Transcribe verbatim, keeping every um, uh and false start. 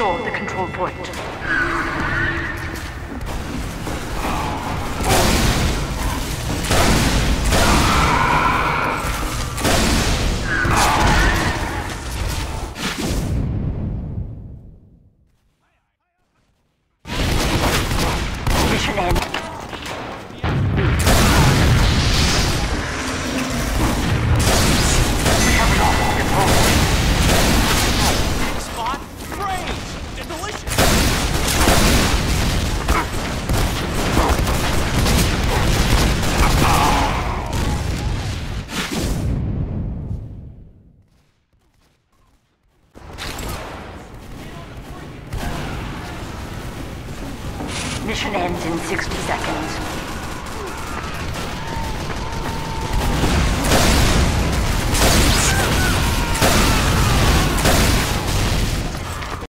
Secure the control point. Mission end. We have lost control. Spot, brains, they're delicious. Mission ends in sixty seconds.